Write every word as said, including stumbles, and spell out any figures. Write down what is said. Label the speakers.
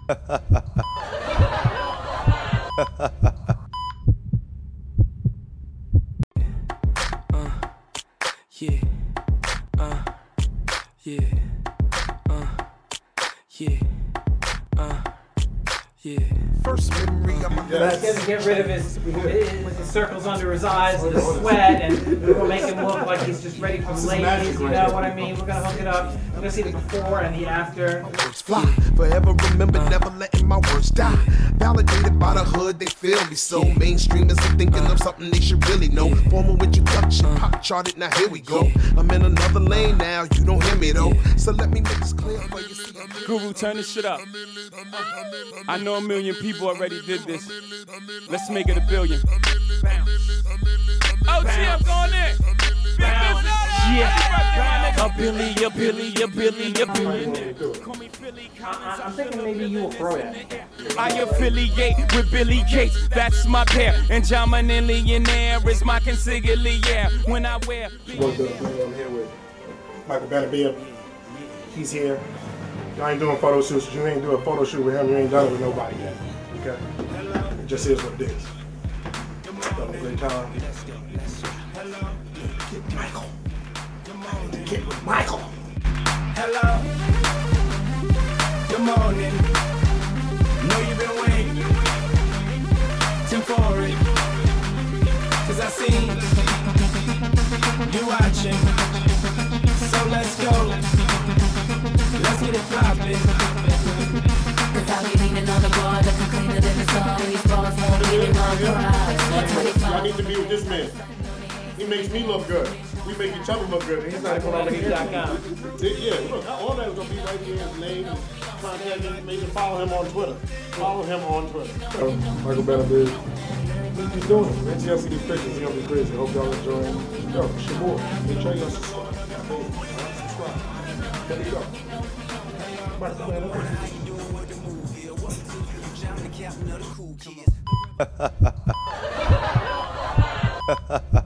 Speaker 1: Yeah, uh, yeah, uh, yeah, uh, yeah. First memory of my
Speaker 2: Let's get, get rid of his, his, his circles under his eyes, the sweat, and we'll make him look like he's just ready for the ladies, you know what I mean? We're gonna hook it up. We're gonna see the before and the after.
Speaker 3: Fly, forever remember, never letting my words die. Validated by the hood, they feel me so. Mainstreamers are thinking of something they should really know. Formal introduction, pop charted, now here we go. I'm in another lane now, you don't hear me though. So let me make this clear for you.
Speaker 1: Guru, turn this shit up. I know a million people already did this. Let's make it a billion. Oh, G, I'm going in. Yeah. A Billy, a Billy, a Billy, a Billy.
Speaker 2: I'm thinking maybe you will throw that.
Speaker 1: I affiliate with Billy Gates, that's my pair. And John Billionaire is my consigliere. When I wear.
Speaker 4: What's up, man? I'm here with Michael Benabib. He's here. Y'all ain't doing photo shoots. You ain't doing a photo shoot with him. You ain't done it with nobody yet. Okay? It just is what it is. Having a great time. Get Michael. Get with Michael.
Speaker 1: Hello. Good morning. Know you've been waiting. Tim for it. Cause I seen you watching. So let's go. Let's get it poppin'. Cause I'll be leaning on the bar, looking cleaner than the sun. These balls won't really want to
Speaker 4: I need to be with this man. He makes me look good. We make each other look good. And he's not even over here. Yeah, look, all that is going to be right here. His name, contact information. Follow him on Twitter. Follow him on Twitter. Um, Michael Benabib. He's doing it. Once y'all see these pictures, it's going to be crazy. Hope y'all enjoy it. Yo, Shamor, make sure y'all subscribe. Subscribe. There you go. Michael Benabib.